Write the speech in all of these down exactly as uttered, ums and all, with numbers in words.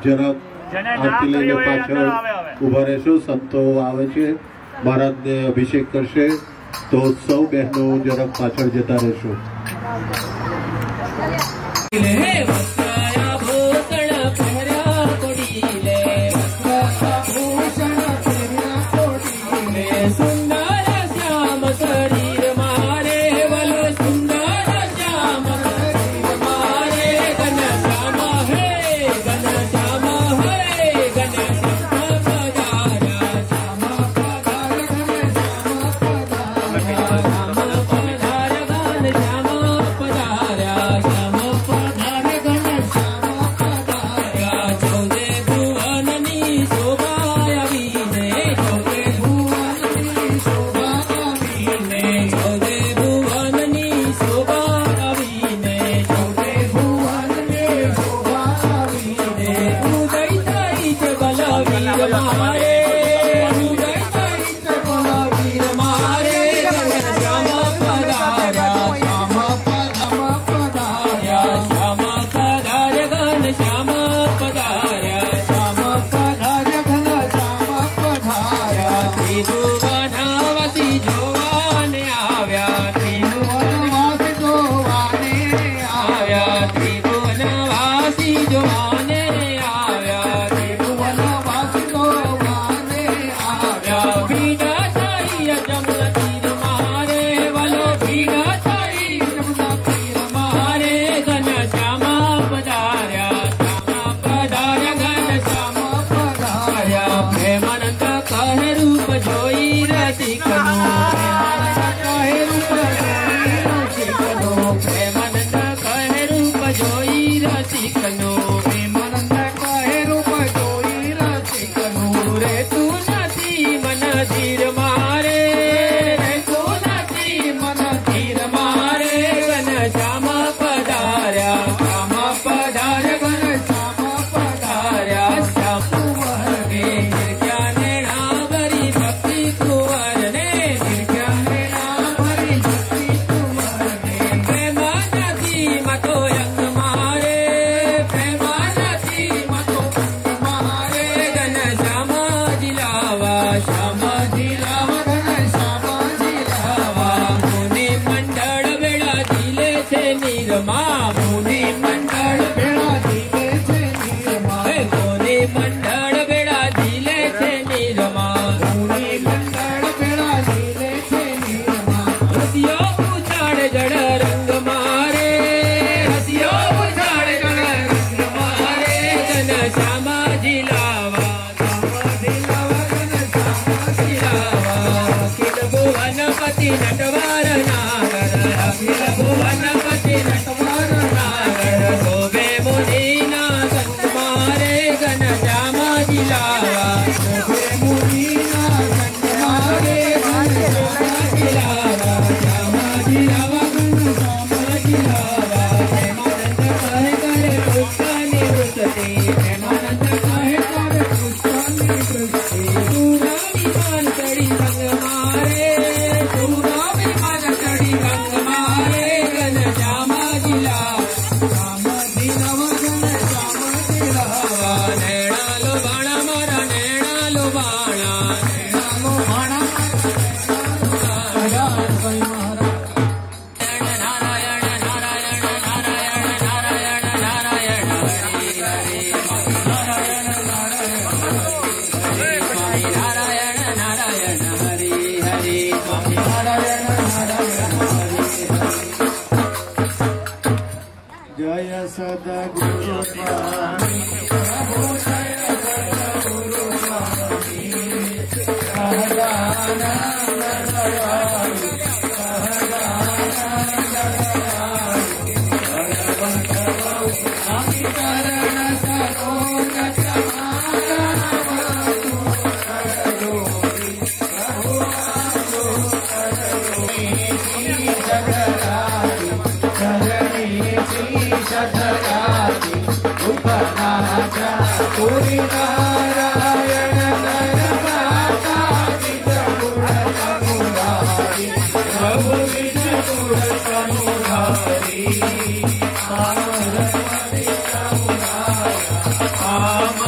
જરાક આરતી લઈને પાછળ ઉભા રહેશો. સંતો આવે છે, મહારાજને અભિષેક કરશે, તો સૌ બહેનો જરાક પાછળ જતા રહેશો. Am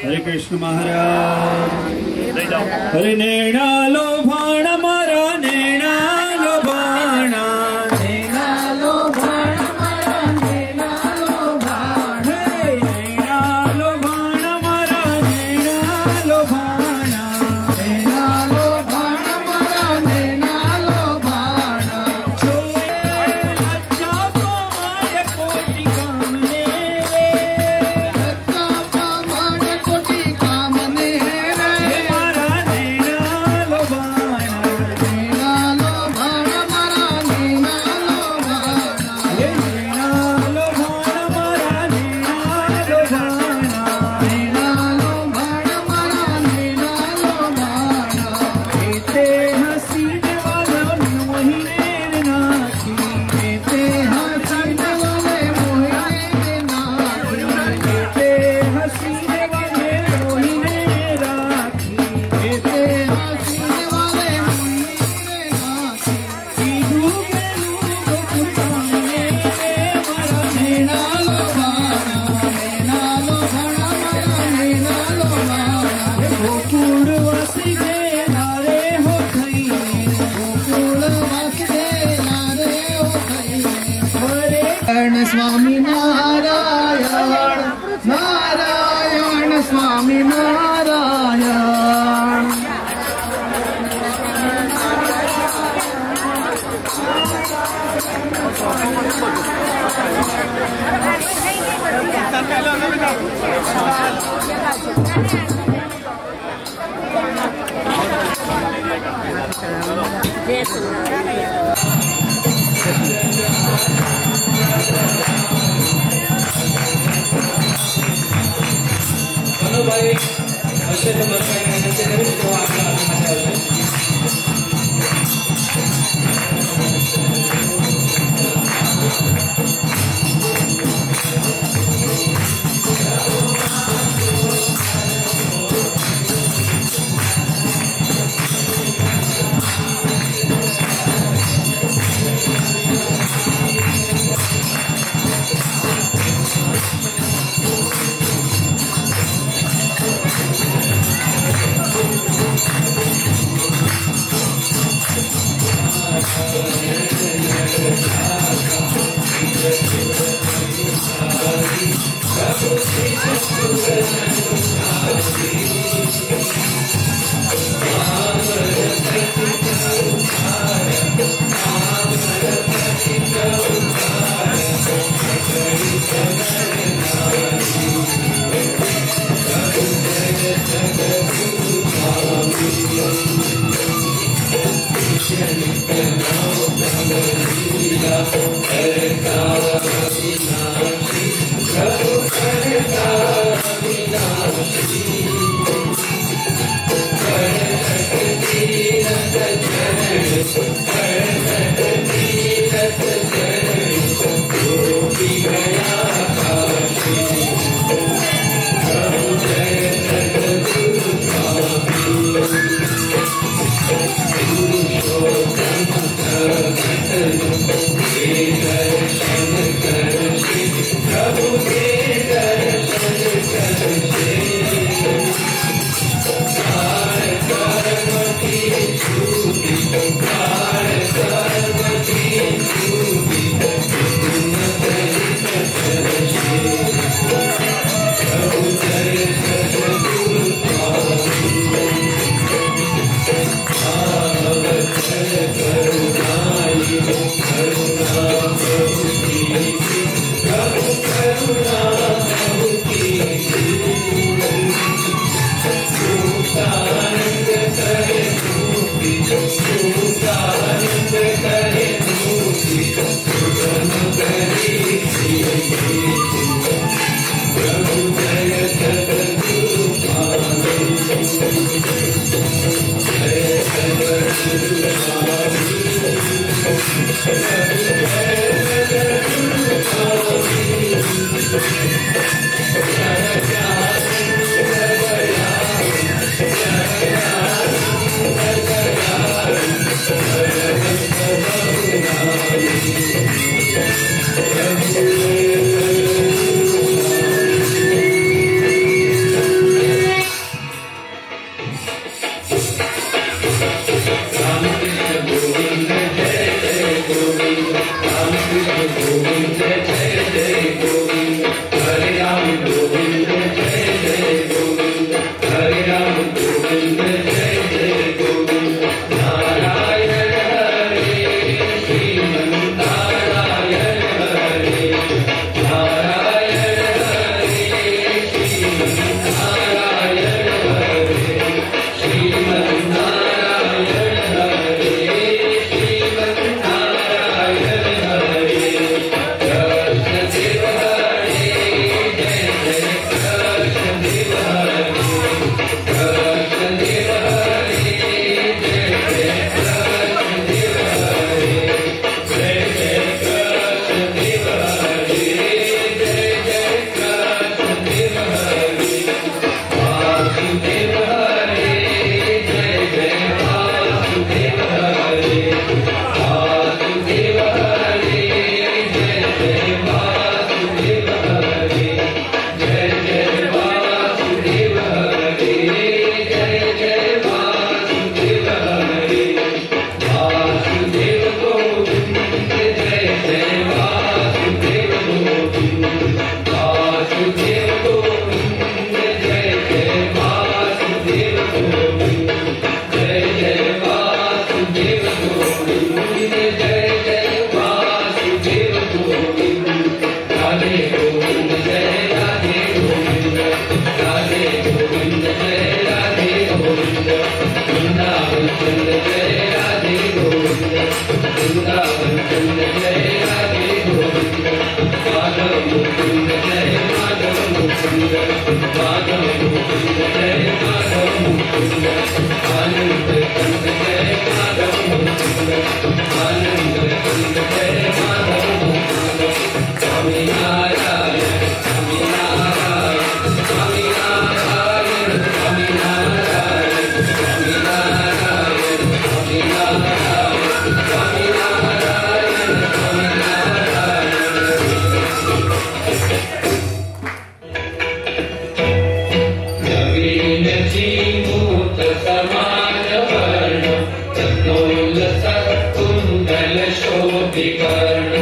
हरे कृष्ण महाराज। हरे नैना लो भाण मारा नैना लो भाणा नैना लो भाण मारा नैना लो भाण नैना लो भाण मारा नैना लो भाणा नैना लो भाण मारा नैना लो भाणा छोए लज्जा को मारे कोटि कामने रे लज्जा को मारे कोटि कामने रे मारा नैना लो भाणा नैना लो भाण मारा नैना लो भाणा नैना लो भाण मारा नैना लो भाणा नैना लो भाण मारा नैना लो भाणा एते हसीने वाला मोहिने नाची एते हसीने वाले मोहिने नाची एते हसीने वाले मोहिने राखी एते हसीने वाले मोहिने नाची सीधू के लोग पुताने मारा नैना लो भाणा नैना लो भाणा मारा नैना लो भाणा गोकुल वासी गे नारे हो थई गोकुल वासी गे नारे हो थई हरे कृष्ण स्वामी नारायण नारायण स्वामी नारायण। दोनों भाई अच्छे से बस करने से करें तो आपका मजा हो जाए। Hare चंद जय राधे गोविंद, वृंदावन चंद जय राधे गोविंद, माधव मुकुंद जय माधव मुकुंद, माधव मुकुंद जय माधव मुकुंद, आनंद कंद जय माधव मुकुंद, आनंद कंद जय माधव मुकुंद, स्वामी नारायण स्वामी नारायण स्वामी नारायण स्वामी नारायण स्वामी नारायण स्वामी नारायण स्वामी नारायण स्वामी नारायण। नवीन जीमूत समान वर्ण तत्नोल सत्कुंडल शोभिकर्ण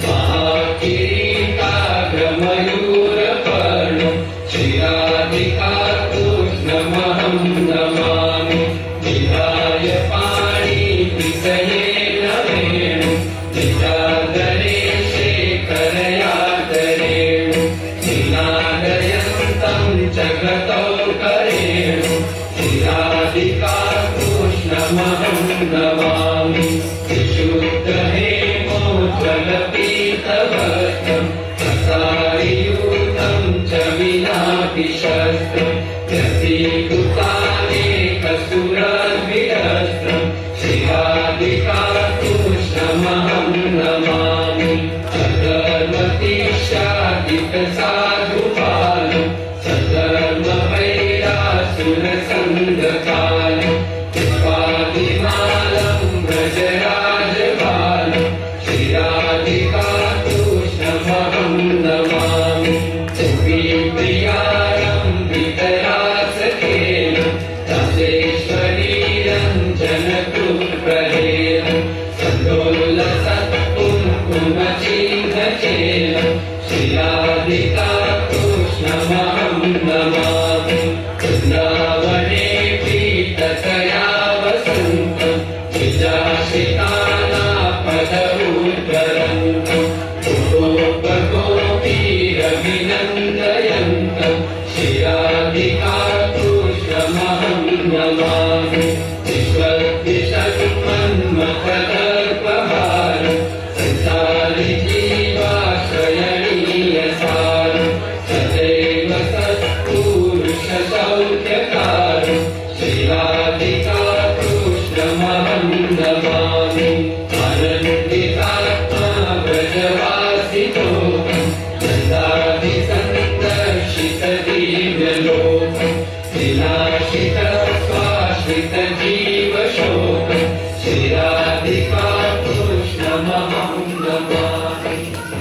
महाकिरीटाग्रमयूर पर्ण शिराधिका कृष्णमहं नमामि विधाय पाणि विषयेन वेणु निजादरे शेखरयादरेणु निनादयन्तं जगतौ करेणु शिराधिका कृष्णमहं नमामि विशुद्ध हेमोज्ज्वलपीतवस्त्रं प्रसारियूतं च विनाभिशस्त्रं यतीकृतानेकसुरद्विहस्त्रं शिराधिका कृष्णमहं नमामि सधर्मतिशादितसाधुपालं सधर्मवैरासुरसङ्गकालं पुष्पादिमालं व्रजराजबालं शिराधिका कृष्णमहं नमामि प्रियारं वितरासकेनं रसेश्वरीरञ्जनकृप्रहेलं सन्दोलसत्कुङ्कुमचिह्नचेलं शिराधिका कृष्णमहं नमामि वृन्दावने पीततया वसन्तं विजाशितानापदमुद्धरन्तं गोपगोपीरभिनन्दयन्तं शिराधिका कृष्णमहं नमामि विश्वद्विषन्मन्मथदर्पहारं संसारिजीवाश्रयणीयसारं सदैव सत्पुरुषसौख्यकारं शिराधिका कृष्णमहं नमामि आनन्दितात्मा व्रजवासितोकं नन्दादिसन्दर्शितदिव्यलोकं विनाशितस्वाश्रितजीवशोकं शिराधिका कृष्णमहं नमामि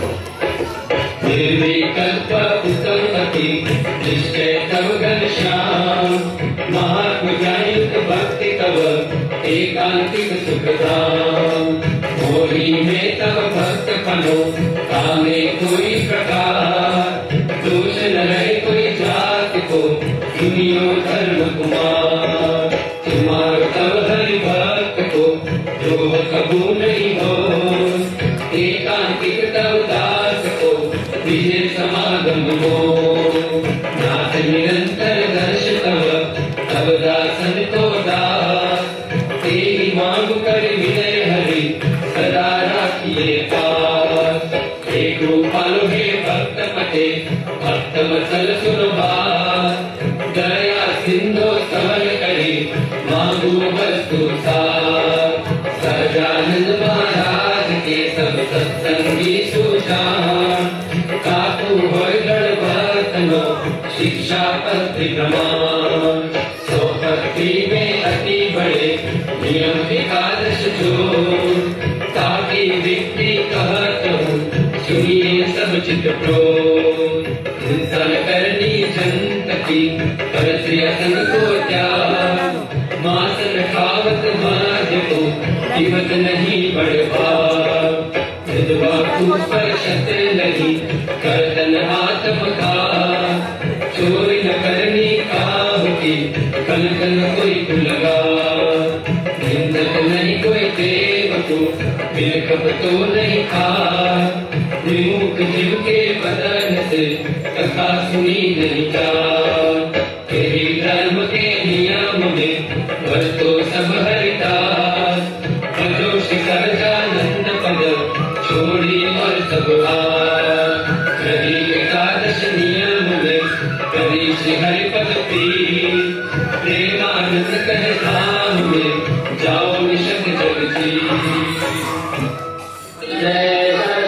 निर्विकल्पकुतमपि दृष्टे तव घनश्याम महात्मजायुक्त भक्ति तव एकांतिक सुखधाम मोहि में तव भक्त फलो कामे कोई प्रकार दोष न रहे कोई जात को सुनियो धर्म कुमार तुम्हार तव हरि भक्त को द्रोह कबू नहीं हो एकांतिक तव दास को विजय समागम हो नाथ निरंतर दर्श तव तव दासन को दास तेरी मांग कर विनय हरि सदा राखिए पास एक रूपालो हे भक्त पते भक्त वत्सल सुरभास दया सिंधु समर करे मांगू वस्तु सार सजानंद महाराज के सब सत्संगी सुजान काकू होय दृढ़ वर्तनो शिक्षा पत्र प्रमाण सौभक्ति में अति बड़े नियम एकादश जो ताकि व्यक्ति कहत हूँ सुनिए सब चित प्रो इंसान करनी जंत की पर श्री असंग को त्याग मासन खावत माज को जीवत नहीं बढ़वा विधवा पर शत लगी करतन आत्म का चोरी न करनी काहुकी कल कल कोई को लगा निंदक नहीं कोई देव को बिलखब तो नहीं खा विमुख जीव के बदन से कथा सुनी नहीं जा तेरी धर्म के नियम में वर तो सब हरिता स्वामी श्री हरिपति प्रेमानंद कहे धाम में जाओ निशक जग जी। जय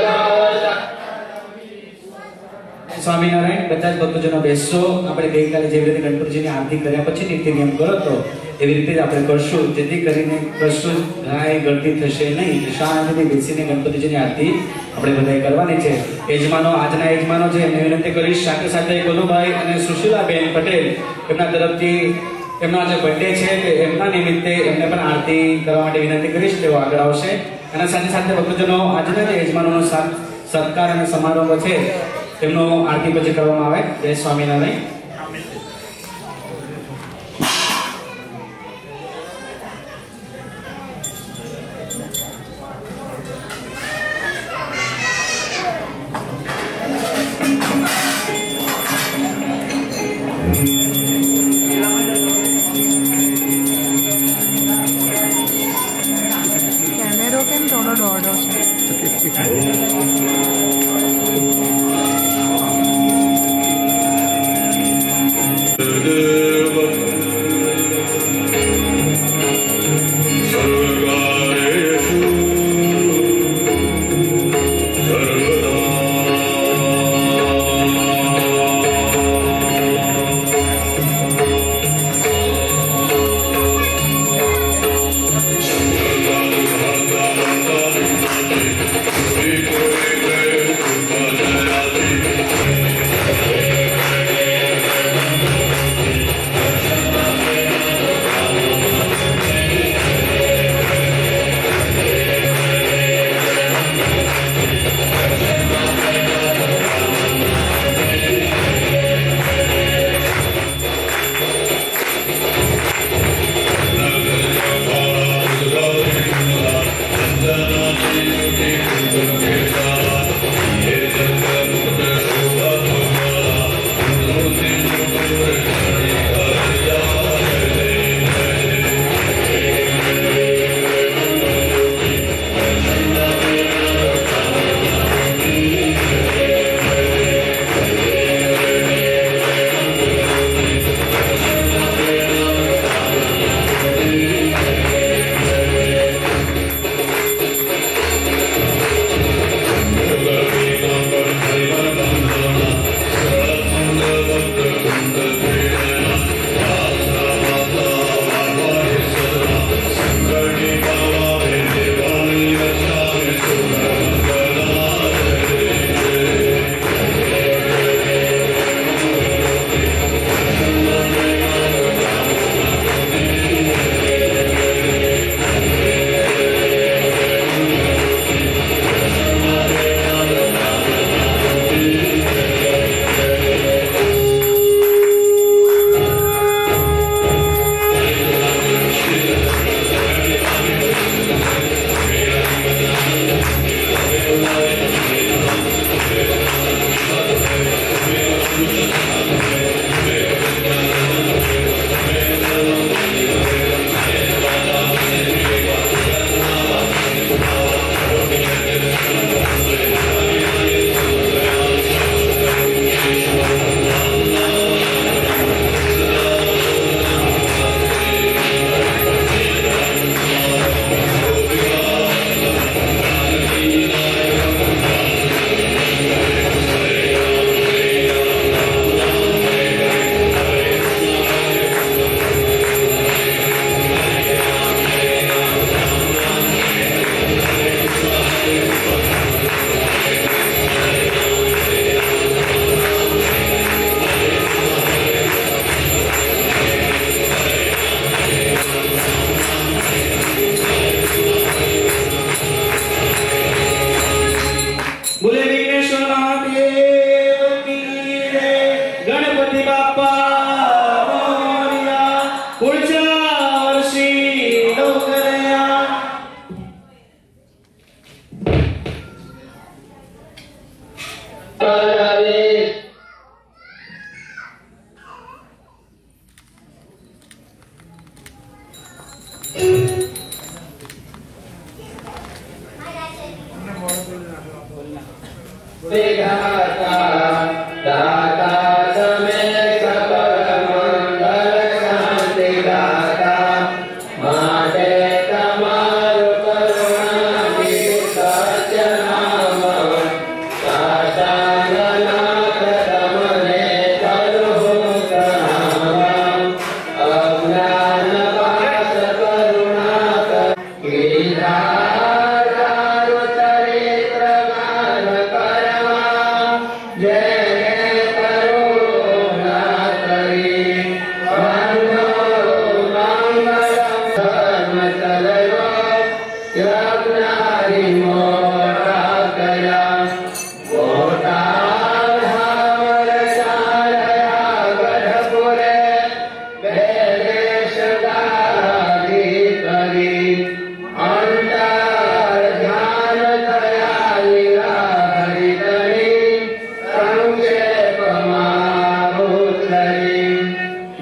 स्वामीनारायण બધા જ ભક્તજનો બેસો। આપણે ગઈકાલે જેવી રીતે ગણપતિજીની આરતી કર્યા પછી નીતિ નિયમ કરો તો એવી રીતે જ આપણે કરશું, જેથી કરીને કશું ગાય ગળતી થશે નહીં। શાંતિથી બેસીને ગણપતિજીની આરતી આપણે બધાએ કરવાની છે। યજમાનો આજના યજમાનો છે એમને વિનંતી કરીશ, સાથે સાથે ગોલુભાઈ અને સુશીલાબેન પટેલ એમના તરફથી એમના જે બર્થડે છે એમના નિમિત્તે એમને પણ આરતી કરવા માટે વિનંતી કરીશ, તેઓ આગળ આવશે। અને સાથે સાથે ભક્તજનો આજના જે યજમાનોનો સત્કાર અને સમારોહ છે એમનો આરતી પછી કરવામાં આવે। જય સ્વામિનારાયણ। કેમેરો કેમ થોડો દોડો છે?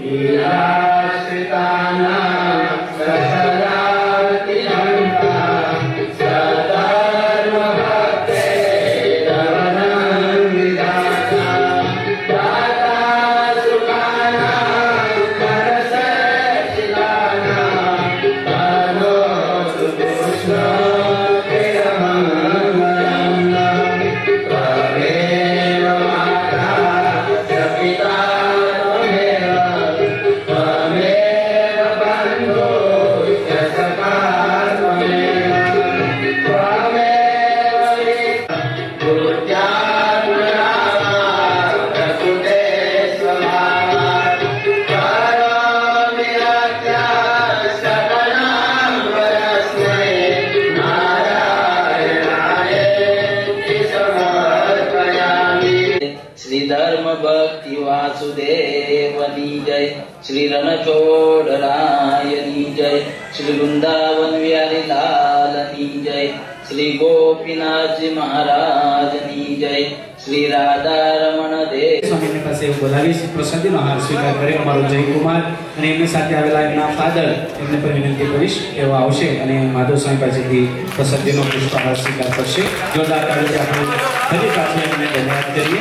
वासुदेवनी जय, श्री रणछोड़रायनी जय, श्री वृंदावन विहारी लालनी जय, श्री गोपीनाथ जी महाराजनी जय, श्री राधा रमण देव स्वामी પાસે બોલાવી પ્રસાદીનો હાર સ્વીકાર કરે અમારો જયકુમાર અને એમની સાથે આવેલા એમના ફાધર એમને પણ વિનંતી કરીશ એવો આવશે અને માધવ સ્વામી પાસેથી પ્રસાદીનો પુષ્પહાર સ્વીકાર કરશે. જોરદાર તાળીથી આપણે ફરી પાછું એમને ધન્યવાદ કરીએ.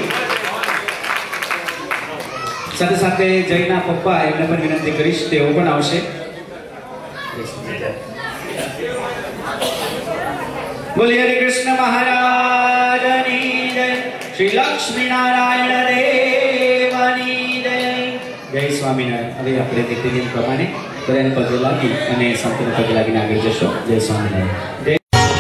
સાથે સાથે જયના પપ્પા એમને પણ વિનંતી કરીશ તેઓ પણ આવશે. બોલીએ હરે કૃષ્ણ મહારાજની જય, શ્રી લક્ષ્મી નારાયણ દેવની જય. જય સ્વામિનારાયણ. હવે આપણે નીતિ નિયમ પ્રમાણે બધાને પગે લાગી અને સંતને પગે લાગીને આગળ જશો. જય સ્વામિનારાયણ.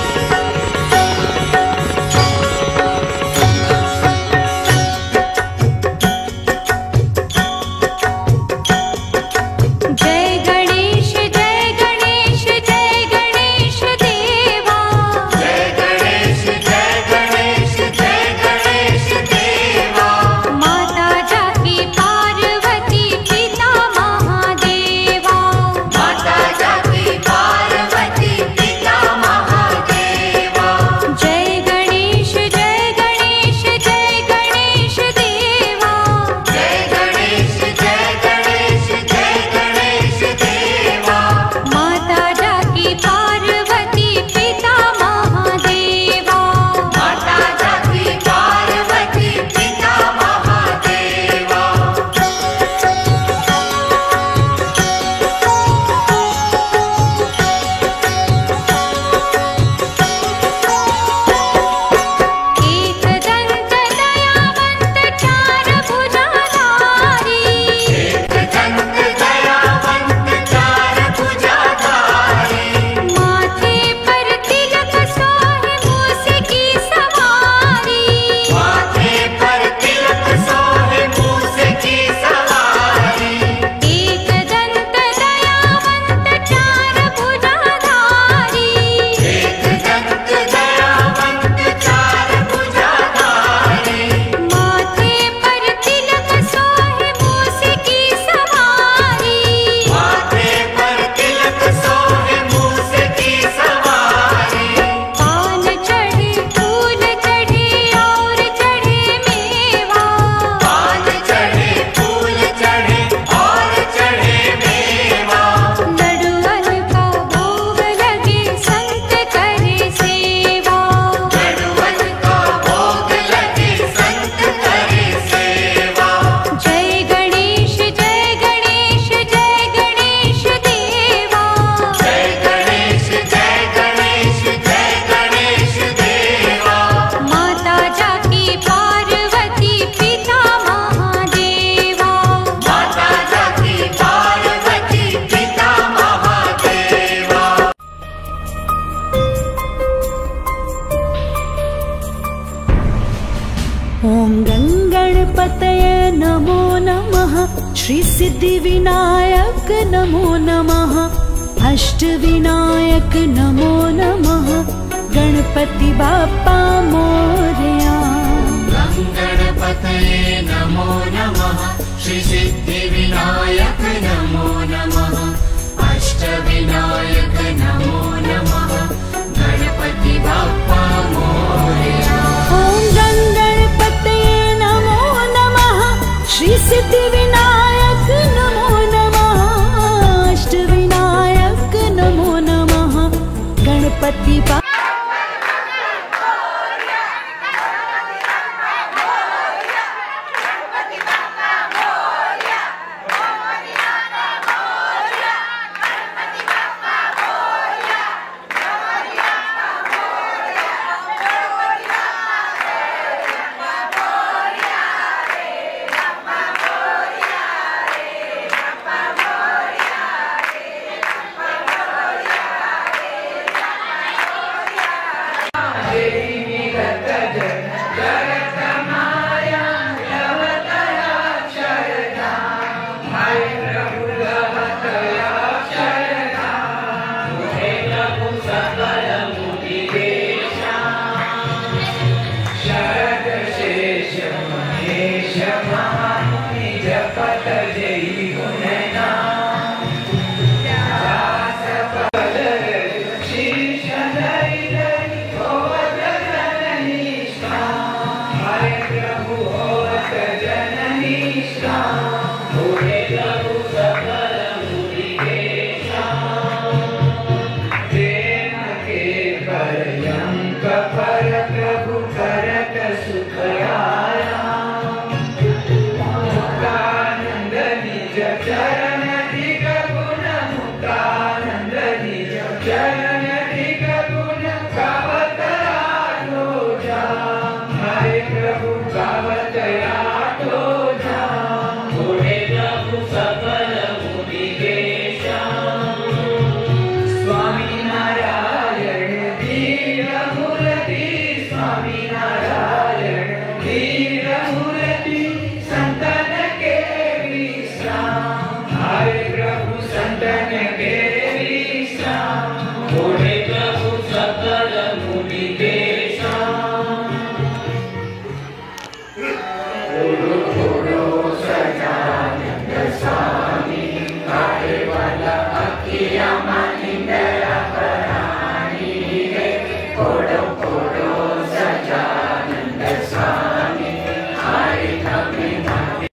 श्री सिद्धि विनायक नमो नमः, अष्ट विनायक नमो नमः, गणपति बाप्पा मोरया। गणपतये नमो नमः, श्री सिद्धि विनायक नमो नमः, अष्ट विनायक नमो नमः, गणपति बाप्पा मोरया। ओम गणपतये नमो नमः, श्री सिद्धि विनायक नमो चरण अधिक गुण मुक्तानंद निज चरण अधिक गुण गावत आठो जाम हरे प्रभु गावत आठो जाम हे प्रभु